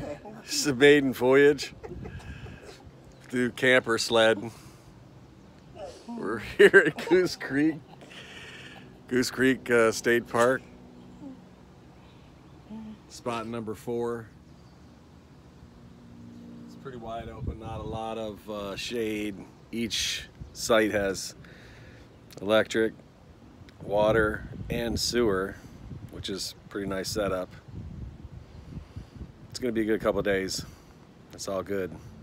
This is a maiden voyage through camper sled. We're here at Goose Creek State Park. Spot number 4. It's pretty wide open, not a lot of shade. Each site has electric, water, and sewer, which is a pretty nice setup. It's going to be a good couple of days. It's all good.